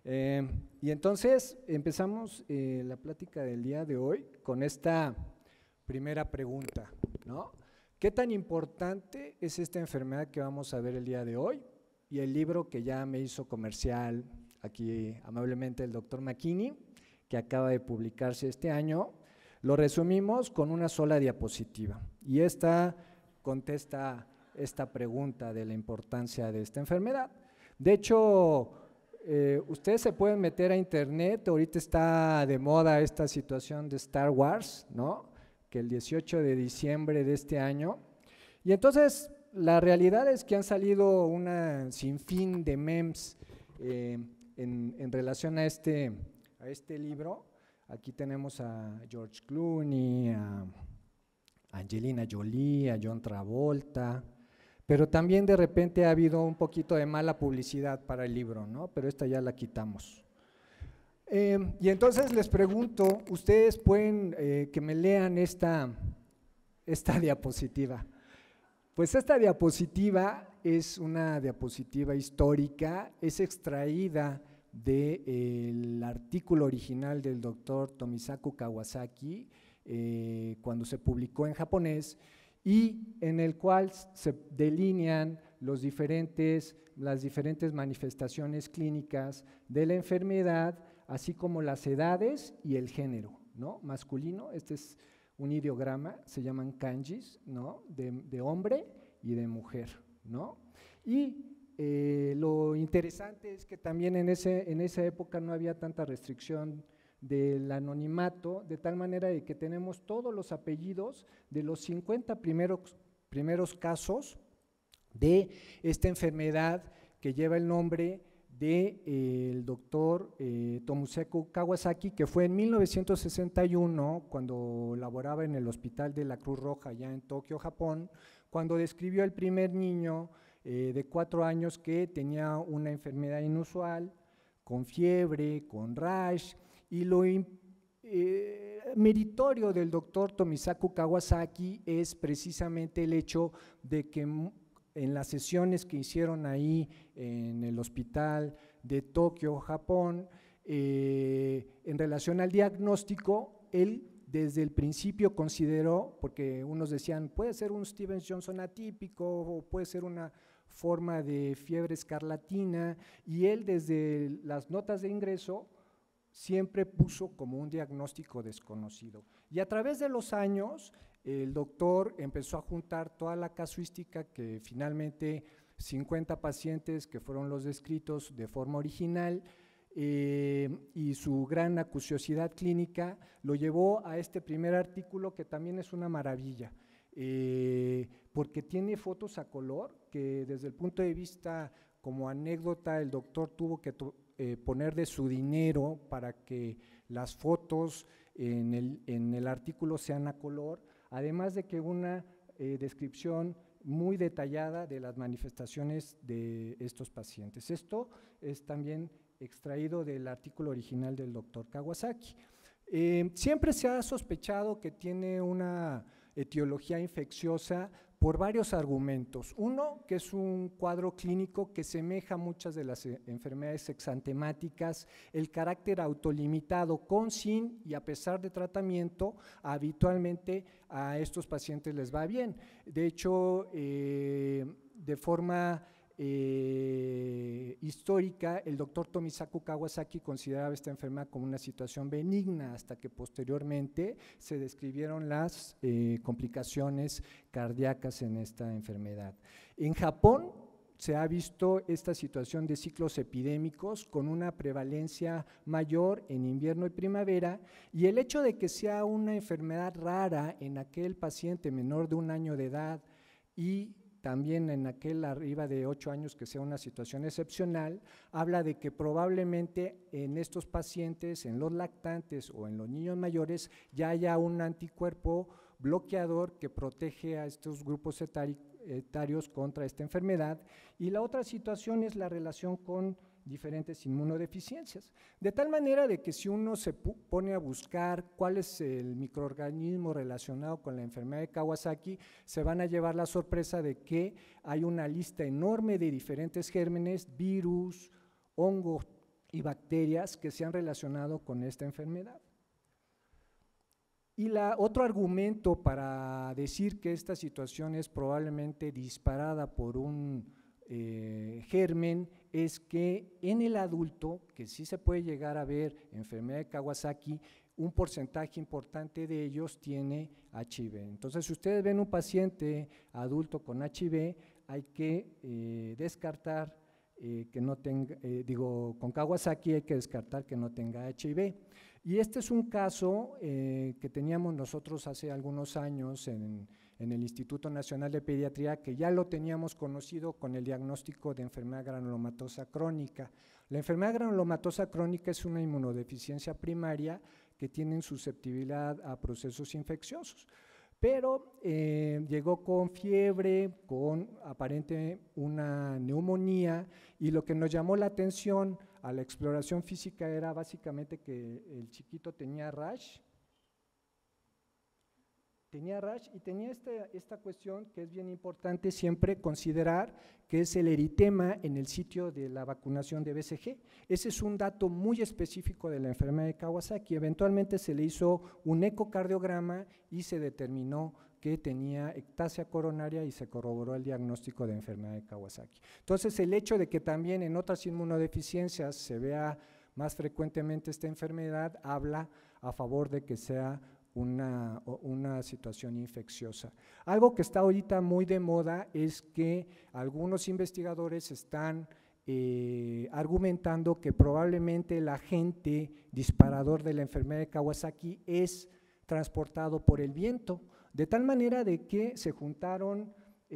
Y entonces empezamos la plática del día de hoy con esta primera pregunta, ¿no? ¿Qué tan importante es esta enfermedad que vamos a ver el día de hoy? Y el libro que ya me hizo comercial aquí amablemente el doctor McKinney, que acaba de publicarse este año, lo resumimos con una sola diapositiva. Y esta contesta esta pregunta de la importancia de esta enfermedad. De hecho, ustedes se pueden meter a internet, ahorita está de moda esta situación de Star Wars, ¿no? Que el 18 de diciembre de este año, y entonces la realidad es que han salido una sinfín de memes en relación a este libro. Aquí tenemos a George Clooney, a Angelina Jolie, a John Travolta, pero también de repente ha habido un poquito de mala publicidad para el libro, ¿no? Pero esta ya la quitamos. Y entonces les pregunto, ustedes pueden que me lean esta diapositiva. Pues esta diapositiva es una diapositiva histórica, es extraída del artículo original del doctor Tomisaku Kawasaki cuando se publicó en japonés, y en el cual se delinean las diferentes manifestaciones clínicas de la enfermedad, así como las edades y el género, ¿no? Masculino, este es un ideograma, se llaman kanjis, ¿no? De hombre y de mujer, ¿no? Y lo interesante es que también en esa época no había tanta restricción del anonimato, de tal manera de que tenemos todos los apellidos de los 50 primeros casos de esta enfermedad que lleva el nombre del doctor Tomisaku Kawasaki, que fue en 1961, cuando laboraba en el Hospital de la Cruz Roja allá en Tokio, Japón, cuando describió el primer niño de 4 años que tenía una enfermedad inusual, con fiebre, con rash, y lo meritorio del doctor Tomisaku Kawasaki es precisamente el hecho de que en las sesiones que hicieron ahí en el hospital de Tokio, Japón, en relación al diagnóstico, él desde el principio consideró, porque unos decían, puede ser un Stevens Johnson atípico o puede ser una forma de fiebre escarlatina, y él desde las notas de ingreso siempre puso como un diagnóstico desconocido. Y a través de los años, el doctor empezó a juntar toda la casuística que finalmente 50 pacientes que fueron los descritos de forma original y su gran acuciosidad clínica lo llevó a este primer artículo, que también es una maravilla, porque tiene fotos a color que desde el punto de vista como anécdota el doctor tuvo que poner de su dinero para que las fotos en el artículo sean a color, además de que una descripción muy detallada de las manifestaciones de estos pacientes. Esto es también extraído del artículo original del doctor Kawasaki. Siempre se ha sospechado que tiene una etiología infecciosa por varios argumentos. Uno, que es un cuadro clínico que semeja a muchas de las enfermedades exantemáticas, el carácter autolimitado con, sin y a pesar de tratamiento, habitualmente a estos pacientes les va bien. De hecho, de forma histórica, el doctor Tomisaku Kawasaki consideraba esta enfermedad como una situación benigna, hasta que posteriormente se describieron las complicaciones cardíacas en esta enfermedad. En Japón se ha visto esta situación de ciclos epidémicos con una prevalencia mayor en invierno y primavera, y el hecho de que sea una enfermedad rara en aquel paciente menor de 1 año de edad y también en aquel arriba de 8 años que sea una situación excepcional, habla de que probablemente en estos pacientes, en los lactantes o en los niños mayores, ya haya un anticuerpo bloqueador que protege a estos grupos etarios contra esta enfermedad. Y la otra situación es la relación con diferentes inmunodeficiencias, de tal manera de que si uno se pone a buscar cuál es el microorganismo relacionado con la enfermedad de Kawasaki, se van a llevar la sorpresa de que hay una lista enorme de diferentes gérmenes, virus, hongos y bacterias que se han relacionado con esta enfermedad. Y otro argumento para decir que esta situación es probablemente disparada por un germen es que en el adulto, que sí se puede llegar a ver enfermedad de Kawasaki, un porcentaje importante de ellos tiene HIV. Entonces, si ustedes ven un paciente adulto con HIV, hay que descartar que no tenga, con Kawasaki hay que descartar que no tenga HIV. Y este es un caso que teníamos nosotros hace algunos años en el Instituto Nacional de Pediatría, que ya lo teníamos conocido con el diagnóstico de enfermedad granulomatosa crónica. La enfermedad granulomatosa crónica es una inmunodeficiencia primaria que tiene susceptibilidad a procesos infecciosos, pero llegó con fiebre, con aparente una neumonía, y lo que nos llamó la atención a la exploración física era básicamente que el chiquito tenía rash y tenía esta cuestión que es bien importante siempre considerar, que es el eritema en el sitio de la vacunación de BCG. Ese es un dato muy específico de la enfermedad de Kawasaki. Eventualmente se le hizo un ecocardiograma y se determinó que tenía ectasia coronaria y se corroboró el diagnóstico de enfermedad de Kawasaki. Entonces, el hecho de que también en otras inmunodeficiencias se vea más frecuentemente esta enfermedad habla a favor de que sea una situación infecciosa. Algo que está ahorita muy de moda es que algunos investigadores están argumentando que probablemente el agente disparador de la enfermedad de Kawasaki es transportado por el viento, de tal manera de que se juntaron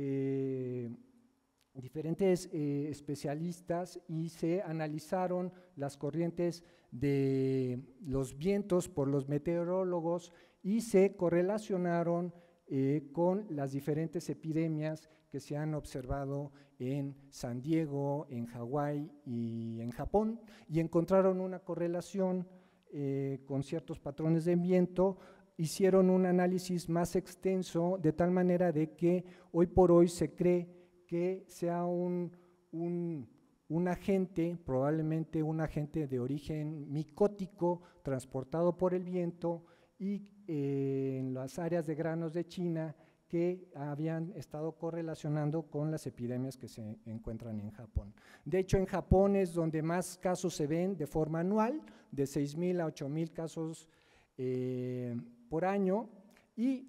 diferentes especialistas y se analizaron las corrientes de los vientos por los meteorólogos y se correlacionaron con las diferentes epidemias que se han observado en San Diego, en Hawái y en Japón, y encontraron una correlación con ciertos patrones de viento. Hicieron un análisis más extenso, de tal manera de que hoy por hoy se cree que sea un agente, probablemente un agente de origen micótico transportado por el viento y en las áreas de granos de China que habían estado correlacionando con las epidemias que se encuentran en Japón. De hecho, en Japón es donde más casos se ven de forma anual, de 6,000 a 8,000 casos por año, y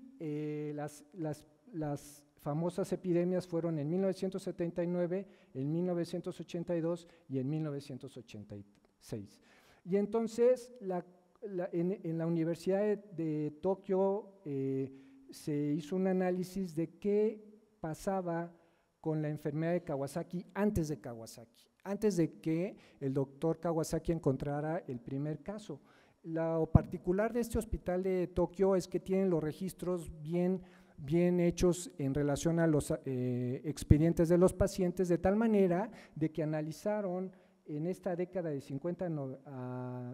las famosas epidemias fueron en 1979, en 1982 y en 1986. Y entonces, en la Universidad de Tokio se hizo un análisis de qué pasaba con la enfermedad de Kawasaki antes de que el doctor Kawasaki encontrara el primer caso. Lo particular de este hospital de Tokio es que tienen los registros bien hechos en relación a los expedientes de los pacientes, de tal manera de que analizaron en esta década de 50 a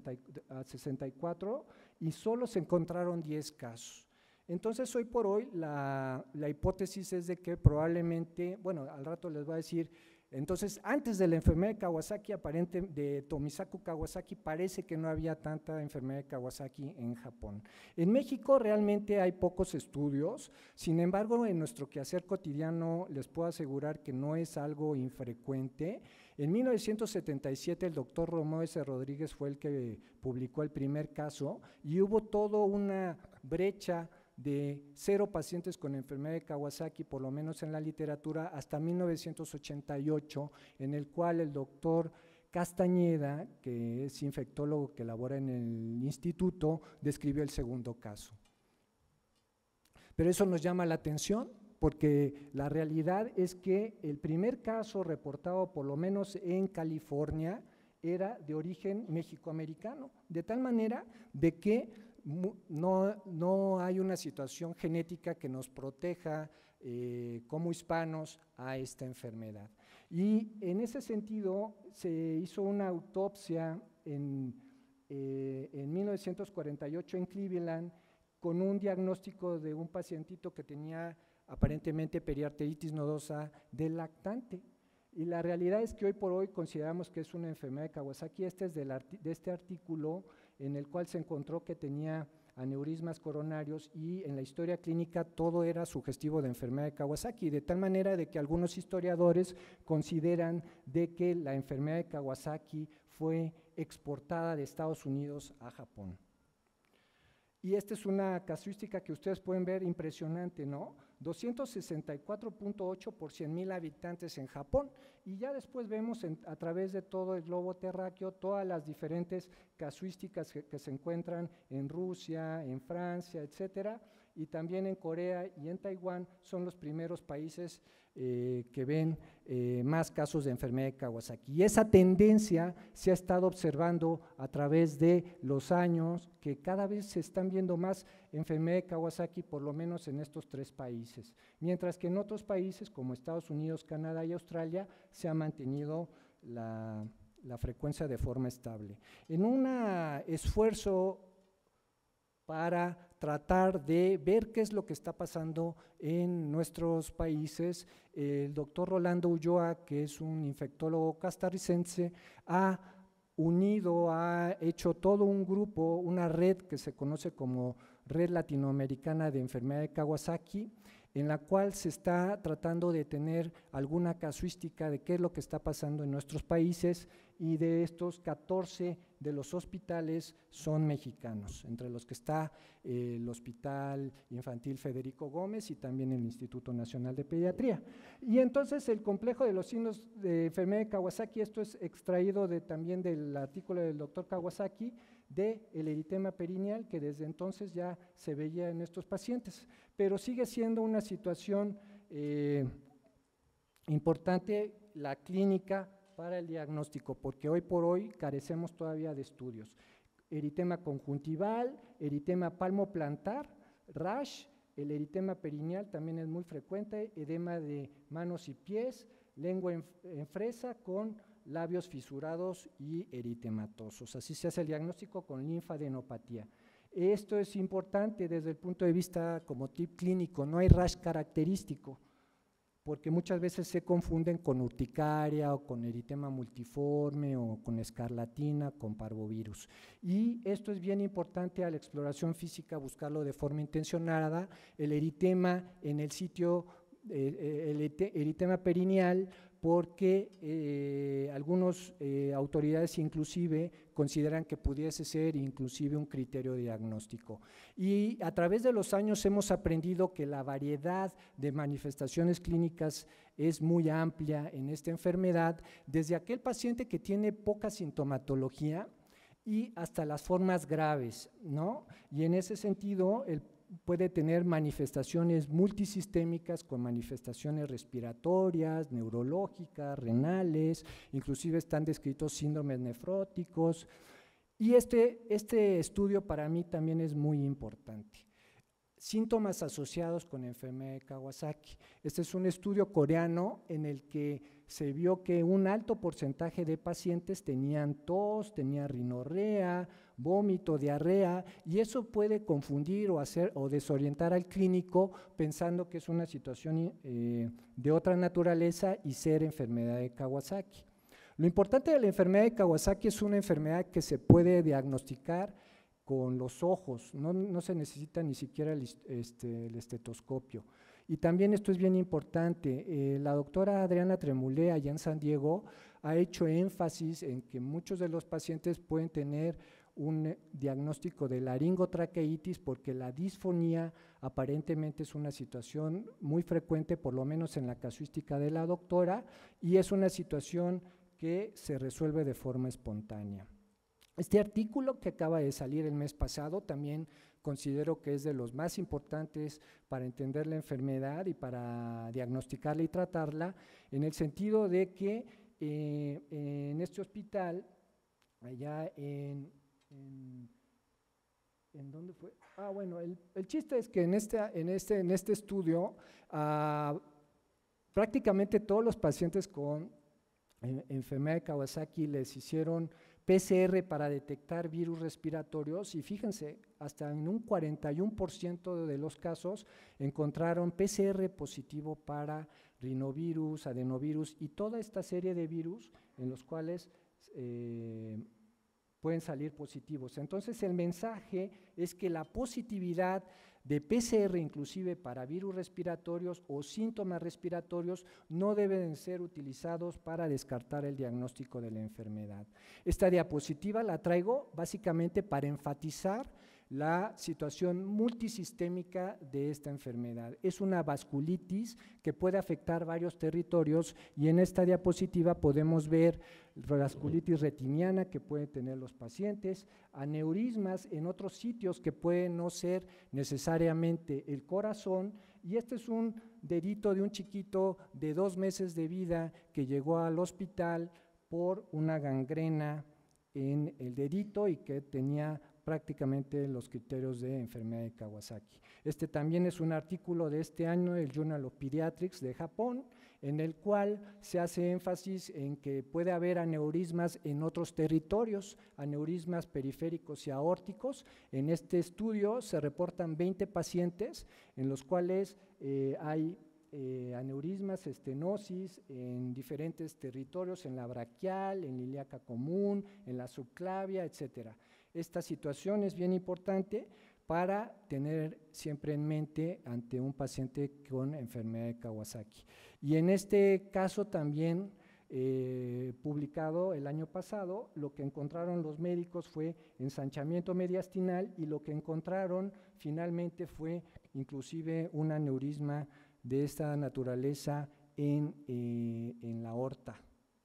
64 y solo se encontraron 10 casos. Entonces, hoy por hoy, la hipótesis es de que probablemente, bueno, al rato les voy a decir, entonces, antes de la enfermedad de Kawasaki, de Tomisaku Kawasaki, parece que no había tanta enfermedad de Kawasaki en Japón. En México realmente hay pocos estudios, sin embargo, en nuestro quehacer cotidiano les puedo asegurar que no es algo infrecuente. En 1977 el doctor Romeo S. Rodríguez fue el que publicó el primer caso y hubo toda una brecha de 0 pacientes con enfermedad de Kawasaki, por lo menos en la literatura, hasta 1988, en el cual el doctor Castañeda, que es infectólogo que labora en el instituto, describió el segundo caso. Pero eso nos llama la atención, porque la realidad es que el primer caso reportado, por lo menos en California, era de origen mexicoamericano, de tal manera de que no hay una situación genética que nos proteja como hispanos a esta enfermedad. Y en ese sentido se hizo una autopsia en 1948 en Cleveland con un diagnóstico de un pacientito que tenía aparentemente periarteritis nodosa del lactante. Y la realidad es que hoy por hoy consideramos que es una enfermedad de Kawasaki. Este es de este artículo en el cual se encontró que tenía aneurismas coronarios y en la historia clínica todo era sugestivo de enfermedad de Kawasaki, de tal manera de que algunos historiadores consideran de que la enfermedad de Kawasaki fue exportada de Estados Unidos a Japón. Y esta es una casuística que ustedes pueden ver impresionante, ¿no? 264.8 por 100,000 habitantes en Japón, y ya después vemos a través de todo el globo terráqueo todas las diferentes casuísticas que se encuentran en Rusia, en Francia, etcétera, y también en Corea y en Taiwán son los primeros países que ven más casos de enfermedad de Kawasaki. Y esa tendencia se ha estado observando a través de los años, que cada vez se están viendo más enfermedad de Kawasaki, por lo menos en estos 3 países, mientras que en otros países como Estados Unidos, Canadá y Australia se ha mantenido la frecuencia de forma estable. En un esfuerzo para tratar de ver qué es lo que está pasando en nuestros países, el doctor Rolando Ulloa, que es un infectólogo costarricense, ha hecho todo un grupo, una red que se conoce como Red Latinoamericana de Enfermedad de Kawasaki, en la cual se está tratando de tener alguna casuística de qué es lo que está pasando en nuestros países, y de estos 14 de los hospitales son mexicanos, entre los que está el Hospital Infantil Federico Gómez y también el Instituto Nacional de Pediatría. Y entonces el complejo de los signos de enfermedad de Kawasaki, esto es extraído también del artículo del doctor Kawasaki, del eritema perineal, que desde entonces ya se veía en estos pacientes, pero sigue siendo una situación importante la clínica para el diagnóstico, porque hoy por hoy carecemos todavía de estudios. Eritema conjuntival, eritema palmoplantar, rash, el eritema perineal también es muy frecuente, edema de manos y pies, lengua en fresa con labios fisurados y eritematosos. Así se hace el diagnóstico con linfadenopatía. Esto es importante desde el punto de vista como tip clínico, no hay rash característico, porque muchas veces se confunden con urticaria o con eritema multiforme o con escarlatina, con parvovirus. Y esto es bien importante a la exploración física, buscarlo de forma intencionada, el eritema en el sitio, el eritema perineal, porque algunas autoridades inclusive consideran que pudiese ser inclusive un criterio diagnóstico. Y a través de los años hemos aprendido que la variedad de manifestaciones clínicas es muy amplia en esta enfermedad, desde aquel paciente que tiene poca sintomatología y hasta las formas graves, ¿no? Y en ese sentido, puede tener manifestaciones multisistémicas con manifestaciones respiratorias, neurológicas, renales, inclusive están descritos síndromes nefróticos, y este estudio para mí también es muy importante. Síntomas asociados con enfermedad de Kawasaki. Este es un estudio coreano en el que se vio que un alto porcentaje de pacientes tenían tos, tenían rinorrea, vómito, diarrea, y eso puede confundir o desorientar al clínico pensando que es una situación de otra naturaleza y ser enfermedad de Kawasaki. Lo importante de la enfermedad de Kawasaki es una enfermedad que se puede diagnosticar con los ojos, no se necesita ni siquiera el estetoscopio. Y también esto es bien importante, la doctora Adriana Tremulé allá en San Diego ha hecho énfasis en que muchos de los pacientes pueden tener un diagnóstico de laringotraqueitis, porque la disfonía aparentemente es una situación muy frecuente, por lo menos en la casuística de la doctora, y es una situación que se resuelve de forma espontánea. Este artículo que acaba de salir el mes pasado también considero que es de los más importantes para entender la enfermedad y para diagnosticarla y tratarla, en el sentido de que en este hospital, allá ¿en dónde fue? Bueno, el chiste es que en este estudio prácticamente todos los pacientes con enfermedad de Kawasaki les hicieron PCR para detectar virus respiratorios, y fíjense, hasta en un 41% de los casos encontraron PCR positivo para rinovirus, adenovirus y toda esta serie de virus en los cuales pueden salir positivos. Entonces el mensaje es que la positividad de PCR inclusive para virus respiratorios o síntomas respiratorios no deben ser utilizados para descartar el diagnóstico de la enfermedad. Esta diapositiva la traigo básicamente para enfatizar la situación multisistémica de esta enfermedad. Es una vasculitis que puede afectar varios territorios y en esta diapositiva podemos ver vasculitis retiniana que pueden tener los pacientes, aneurismas en otros sitios que pueden no ser necesariamente el corazón, y este es un dedito de un chiquito de 2 meses de vida que llegó al hospital por una gangrena en el dedito y que tenía prácticamente los criterios de enfermedad de Kawasaki. Este también es un artículo de este año del Journal of Pediatrics de Japón, en el cual se hace énfasis en que puede haber aneurismas en otros territorios, aneurismas periféricos y aórticos. En este estudio se reportan 20 pacientes en los cuales hay aneurismas, estenosis en diferentes territorios, en la braquial, en la ilíaca común, en la subclavia, etcétera. Esta situación es bien importante para tener siempre en mente ante un paciente con enfermedad de Kawasaki. Y en este caso también publicado el año pasado, lo que encontraron los médicos fue ensanchamiento mediastinal y lo que encontraron finalmente fue inclusive un aneurisma de esta naturaleza en la aorta.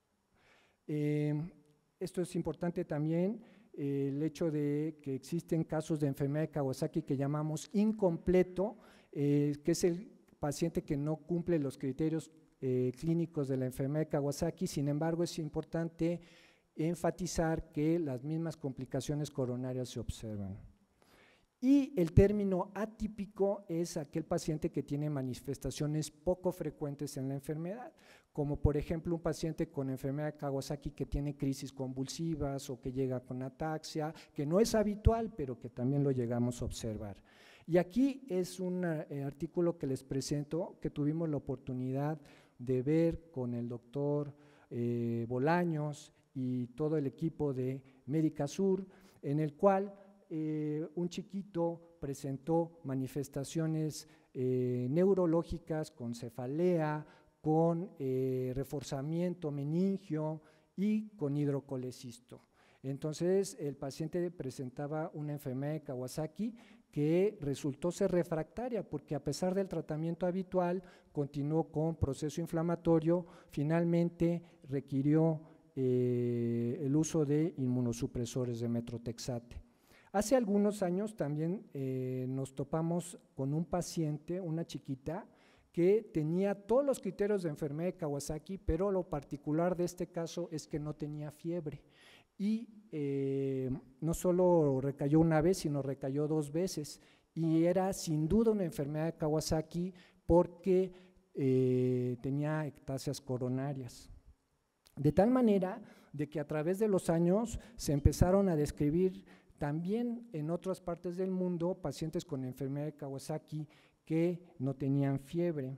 Esto es importante también, el hecho de que existen casos de enfermedad de Kawasaki que llamamos incompleto, que es el paciente que no cumple los criterios clínicos de la enfermedad de Kawasaki. Sin embargo, es importante enfatizar que las mismas complicaciones coronarias se observan. Y el término atípico es aquel paciente que tiene manifestaciones poco frecuentes en la enfermedad, como por ejemplo un paciente con enfermedad de Kawasaki que tiene crisis convulsivas o que llega con ataxia, que no es habitual, pero que también lo llegamos a observar. Y aquí es un artículo que les presento, que tuvimos la oportunidad de ver con el doctor Bolaños y todo el equipo de Médica Sur, en el cual un chiquito presentó manifestaciones neurológicas con cefalea, con reforzamiento meningio y con hidrocolecisto. Entonces el paciente presentaba una enfermedad de Kawasaki que resultó ser refractaria porque a pesar del tratamiento habitual continuó con proceso inflamatorio, finalmente requirió el uso de inmunosupresores de metrotexate. Hace algunos años también nos topamos con un paciente, una chiquita, que tenía todos los criterios de enfermedad de Kawasaki, pero lo particular de este caso es que no tenía fiebre. Y no solo recayó una vez, sino recayó 2 veces. Y era sin duda una enfermedad de Kawasaki porque tenía ectasias coronarias. De tal manera de que a través de los años se empezaron a describir también en otras partes del mundo pacientes con enfermedad de Kawasaki que no tenían fiebre.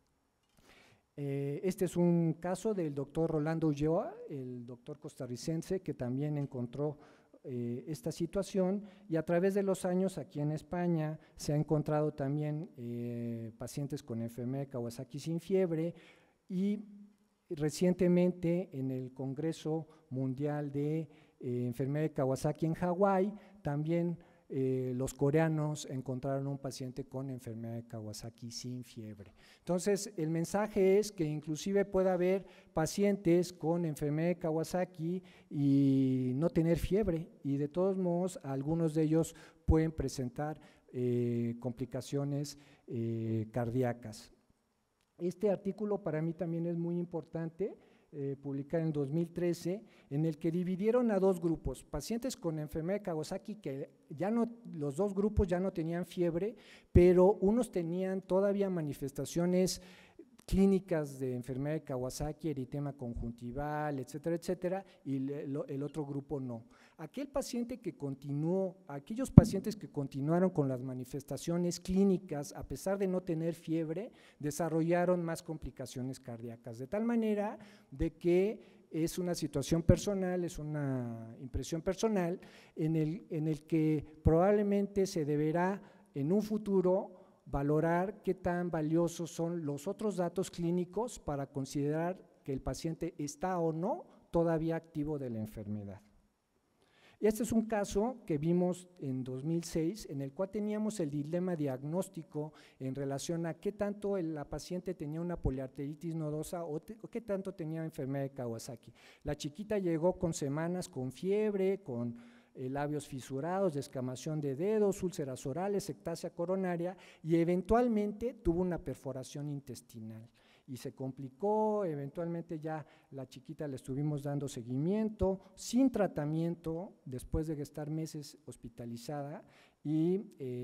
Este es un caso del doctor Rolando Ulloa, el doctor costarricense, que también encontró esta situación, y a través de los años aquí en España se ha encontrado también pacientes con enfermedad de Kawasaki sin fiebre, y recientemente en el Congreso Mundial de enfermedad de Kawasaki en Hawái, también los coreanos encontraron un paciente con enfermedad de Kawasaki sin fiebre. Entonces, el mensaje es que inclusive puede haber pacientes con enfermedad de Kawasaki y no tener fiebre, y de todos modos algunos de ellos pueden presentar complicaciones cardíacas. Este artículo para mí también es muy importante, publicado en 2013, en el que dividieron a 2 grupos, pacientes con enfermedad de Kawasaki que ya no, los 2 grupos ya no tenían fiebre, pero unos tenían todavía manifestaciones clínicas de enfermedad de Kawasaki, eritema conjuntival, etcétera, etcétera, y el otro grupo no. Aquellos pacientes que continuaron con las manifestaciones clínicas, a pesar de no tener fiebre, desarrollaron más complicaciones cardíacas, de tal manera de que es una situación personal, es una impresión personal, en el que probablemente se deberá en un futuro valorar qué tan valiosos son los otros datos clínicos para considerar que el paciente está o no todavía activo de la enfermedad. Este es un caso que vimos en 2006, en el cual teníamos el dilema diagnóstico en relación a qué tanto la paciente tenía una poliarteritis nodosa o qué tanto tenía enfermedad de Kawasaki. La chiquita llegó con semanas con fiebre, con labios fisurados, descamación de dedos, úlceras orales, ectasia coronaria y eventualmente tuvo una perforación intestinal y se complicó. Eventualmente ya la chiquita le estuvimos dando seguimiento sin tratamiento después de estar meses hospitalizada y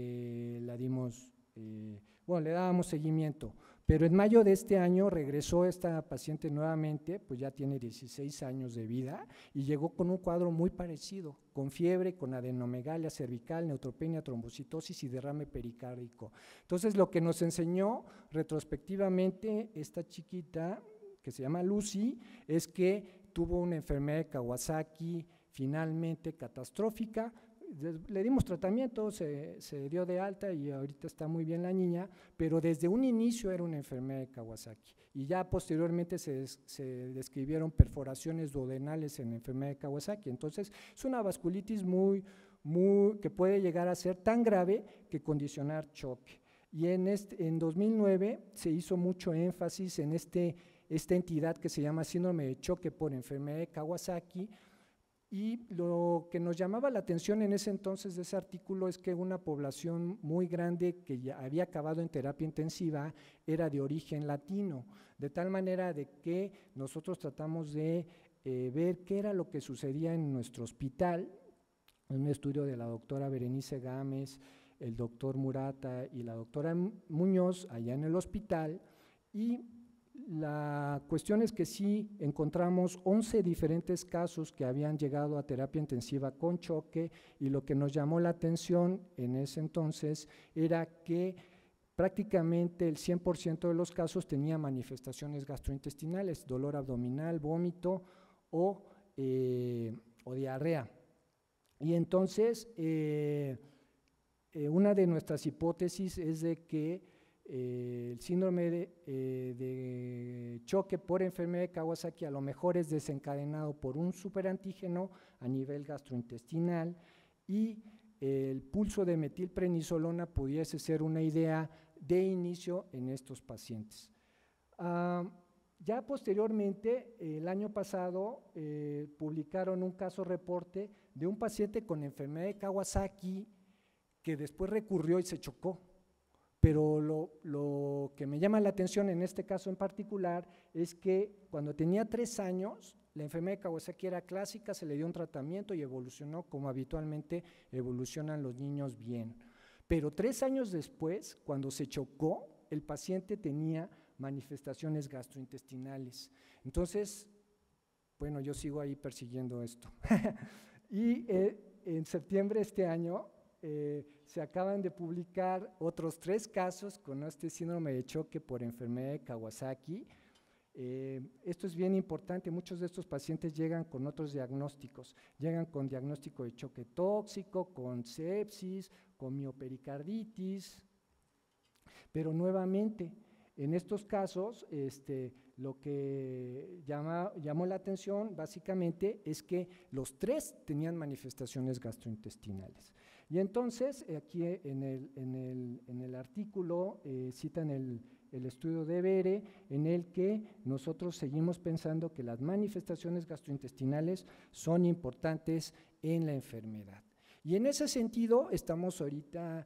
le dábamos seguimiento. Pero en mayo de este año regresó esta paciente nuevamente, pues ya tiene 16 años de vida y llegó con un cuadro muy parecido, con fiebre, con adenomegalia cervical, neutropenia, trombocitosis y derrame pericárdico. Entonces, lo que nos enseñó retrospectivamente esta chiquita, que se llama Lucy, es que tuvo una enfermedad de Kawasaki finalmente catastrófica. Le dimos tratamiento, se dio de alta y ahorita está muy bien la niña, pero desde un inicio era una enfermedad de Kawasaki y ya posteriormente se describieron perforaciones duodenales en la enfermedad de Kawasaki. Entonces es una vasculitis que puede llegar a ser tan grave que condicionar choque. Y en 2009 se hizo mucho énfasis en esta entidad que se llama síndrome de choque por enfermedad de Kawasaki. Y lo que nos llamaba la atención en ese entonces de ese artículo es que una población muy grande que ya había acabado en terapia intensiva era de origen latino, de tal manera de que nosotros tratamos de ver qué era lo que sucedía en nuestro hospital, en un estudio de la doctora Berenice Gámez, el doctor Murata y la doctora Muñoz allá en el hospital, y la cuestión es que sí encontramos 11 diferentes casos que habían llegado a terapia intensiva con choque, y lo que nos llamó la atención en ese entonces era que prácticamente el 100% de los casos tenía manifestaciones gastrointestinales, dolor abdominal, vómito o diarrea. Y entonces una de nuestras hipótesis es de que el síndrome de choque por enfermedad de Kawasaki a lo mejor es desencadenado por un superantígeno a nivel gastrointestinal, y el pulso de metilprednisolona pudiese ser una idea de inicio en estos pacientes. Ya posteriormente, el año pasado, publicaron un caso reporte de un paciente con enfermedad de Kawasaki que después recurrió y se chocó. Pero lo que me llama la atención en este caso en particular es que cuando tenía 3 años, la enfermedad de Kawasaki era clásica, se le dio un tratamiento y evolucionó como habitualmente evolucionan los niños bien. Pero 3 años después, cuando se chocó, el paciente tenía manifestaciones gastrointestinales. Entonces, bueno, yo sigo ahí persiguiendo esto. Y en septiembre de este año, se acaban de publicar otros 3 casos con este síndrome de choque por enfermedad de Kawasaki. Esto es bien importante, muchos de estos pacientes llegan con otros diagnósticos, llegan con diagnóstico de choque tóxico, con sepsis, con miopericarditis, pero nuevamente, en estos casos, lo que llamó la atención básicamente es que los 3 tenían manifestaciones gastrointestinales. Y entonces, aquí en el artículo citan el estudio de Bere, en el que nosotros seguimos pensando que las manifestaciones gastrointestinales son importantes en la enfermedad. Y en ese sentido, estamos ahorita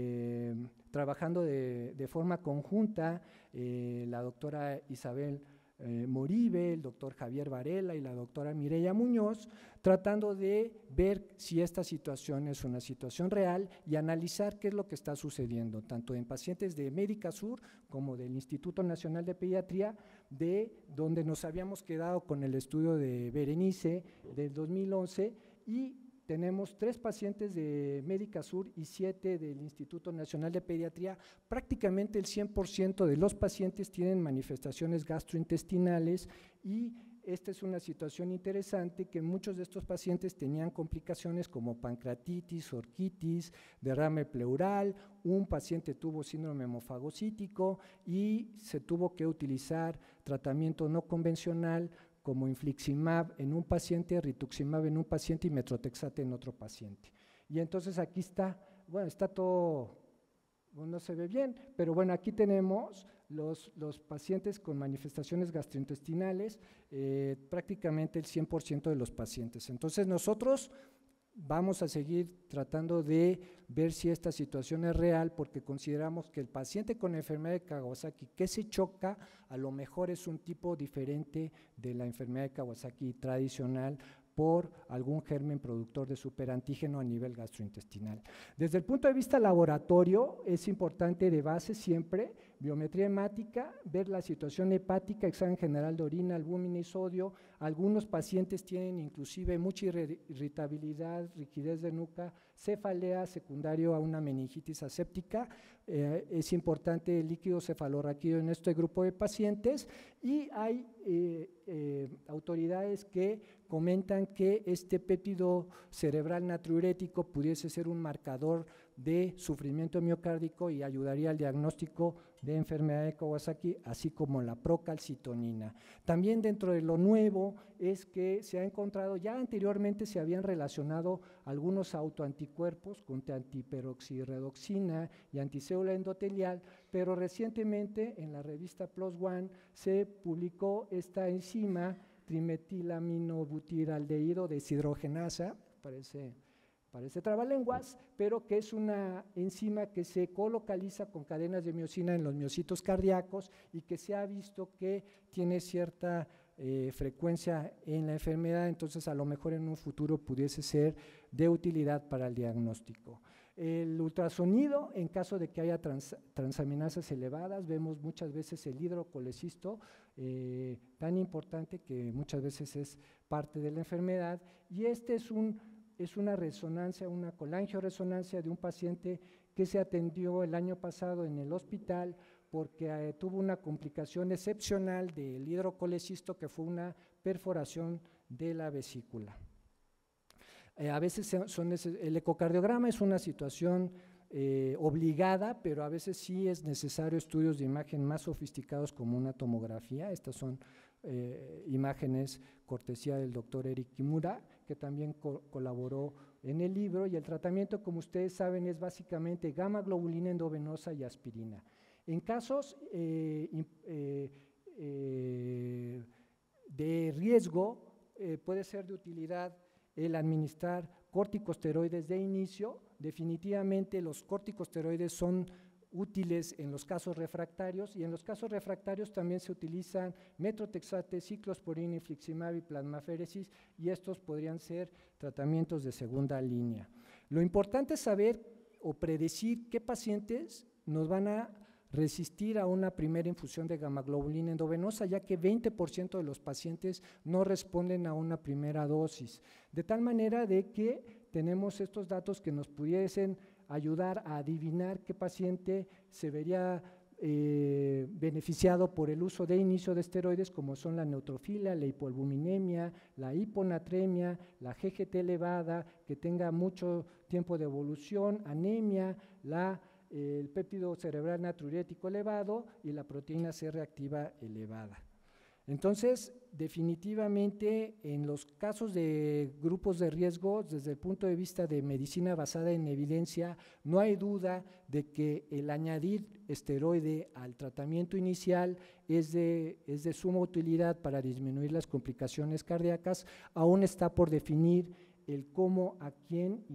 trabajando de forma conjunta, la doctora Isabel Moribe, el doctor Javier Varela y la doctora Mireya Muñoz, tratando de ver si esta situación es una situación real y analizar qué es lo que está sucediendo, tanto en pacientes de Médica Sur como del Instituto Nacional de Pediatría, de donde nos habíamos quedado con el estudio de Berenice del 2011, y tenemos 3 pacientes de Médica Sur y 7 del Instituto Nacional de Pediatría. Prácticamente el 100% de los pacientes tienen manifestaciones gastrointestinales, y esta es una situación interesante, que muchos de estos pacientes tenían complicaciones como pancreatitis, orquitis, derrame pleural, un paciente tuvo síndrome hemofagocítico y se tuvo que utilizar tratamiento no convencional como infliximab en un paciente, rituximab en un paciente y metrotexate en otro paciente. Y entonces aquí está, bueno, está todo, no se ve bien, pero bueno, aquí tenemos los pacientes con manifestaciones gastrointestinales, prácticamente el 100% de los pacientes. Entonces nosotros vamos a seguir tratando de ver si esta situación es real, porque consideramos que el paciente con enfermedad de Kawasaki que se choca, a lo mejor es un tipo diferente de la enfermedad de Kawasaki tradicional, por algún germen productor de superantígeno a nivel gastrointestinal. Desde el punto de vista laboratorio, es importante de base siempre biometría hemática, ver la situación hepática, examen general de orina, albúmina y sodio. Algunos pacientes tienen inclusive mucha irritabilidad, rigidez de nuca, cefalea secundario a una meningitis aséptica. Es importante el líquido cefalorraquídeo en este grupo de pacientes, y hay autoridades que comentan que este péptido cerebral natriurético pudiese ser un marcador de sufrimiento miocárdico y ayudaría al diagnóstico de enfermedad de Kawasaki, así como la procalcitonina. También dentro de lo nuevo es que se ha encontrado, ya anteriormente se habían relacionado algunos autoanticuerpos con antiperoxirredoxina y anticélula endotelial, pero recientemente en la revista PLOS ONE se publicó esta enzima trimetilaminobutiraldehído deshidrogenasa, parece trabalenguas, pero que es una enzima que se colocaliza con cadenas de miocina en los miocitos cardíacos, y que se ha visto que tiene cierta frecuencia en la enfermedad. Entonces a lo mejor en un futuro pudiese ser de utilidad para el diagnóstico. El ultrasonido, en caso de que haya transaminasas elevadas, vemos muchas veces el hidrocolecisto, tan importante que muchas veces es parte de la enfermedad, y este es una resonancia, una colangioresonancia de un paciente que se atendió el año pasado en el hospital porque tuvo una complicación excepcional del hidrocolecisto, que fue una perforación de la vesícula. A veces el ecocardiograma es una situación obligada, pero a veces sí es necesario estudios de imagen más sofisticados como una tomografía. Estas son imágenes cortesía del doctor Eric Kimura, que también colaboró en el libro, y el tratamiento, como ustedes saben, es básicamente gamma globulina endovenosa y aspirina. En casos de riesgo, puede ser de utilidad el administrar corticosteroides de inicio. Definitivamente los corticosteroides son útiles en los casos refractarios, y en los casos refractarios también se utilizan metrotexate, ciclosporina, infliximab y plasmaféresis, y estos podrían ser tratamientos de segunda línea. Lo importante es saber o predecir qué pacientes nos van a resistir a una primera infusión de gammaglobulina endovenosa, ya que 20% de los pacientes no responden a una primera dosis, de tal manera de que tenemos estos datos que nos pudiesen ayudar a adivinar qué paciente se vería beneficiado por el uso de inicio de esteroides, como son la neutrofilia, la hipoalbuminemia, la hiponatremia, la GGT elevada, que tenga mucho tiempo de evolución, anemia, el péptido cerebral natriurético elevado y la proteína C reactiva elevada. Entonces, definitivamente, en los casos de grupos de riesgo, desde el punto de vista de medicina basada en evidencia, no hay duda de que el añadir esteroide al tratamiento inicial es de suma utilidad para disminuir las complicaciones cardíacas. Aún está por definir el cómo, a quién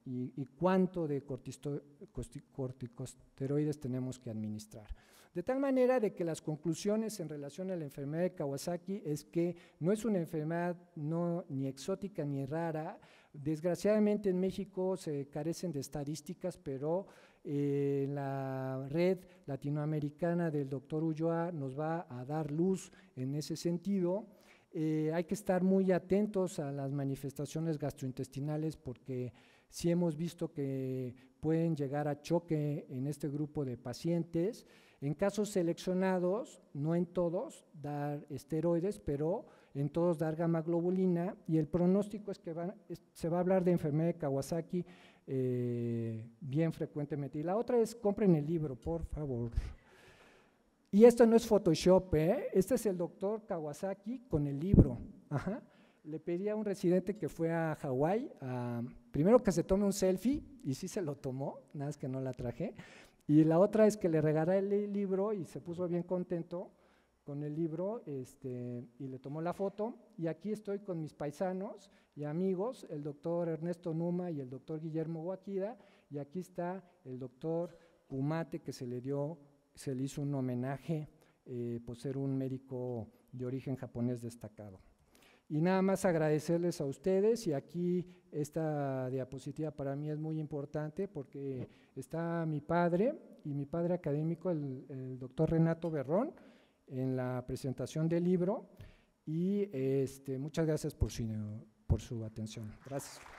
y cuánto de corticosteroides tenemos que administrar. De tal manera de que las conclusiones en relación a la enfermedad de Kawasaki es que no es una enfermedad ni exótica ni rara. Desgraciadamente en México se carecen de estadísticas, pero la red latinoamericana del doctor Ulloa nos va a dar luz en ese sentido. Hay que estar muy atentos a las manifestaciones gastrointestinales porque sí hemos visto que pueden llegar a choque en este grupo de pacientes. En casos seleccionados, no en todos, dar esteroides, pero en todos dar gamma globulina, y el pronóstico es que se va a hablar de enfermedad de Kawasaki bien frecuentemente. Y la otra es, compren el libro, por favor. Y esto no es Photoshop, este es el doctor Kawasaki con el libro. Ajá. Le pedí a un residente que fue a Hawái, primero que se tome un selfie, y sí se lo tomó, nada más que no la traje. Y la otra es que le regalé el libro y se puso bien contento con el libro y le tomó la foto. Y aquí estoy con mis paisanos y amigos, el doctor Ernesto Numa y el doctor Guillermo Guaquida, y aquí está el doctor Pumate, que se le hizo un homenaje por ser un médico de origen japonés destacado. Y nada más agradecerles a ustedes, y aquí esta diapositiva para mí es muy importante porque está mi padre y mi padre académico, el doctor Renato Berrón, en la presentación del libro, y muchas gracias por su atención. Gracias.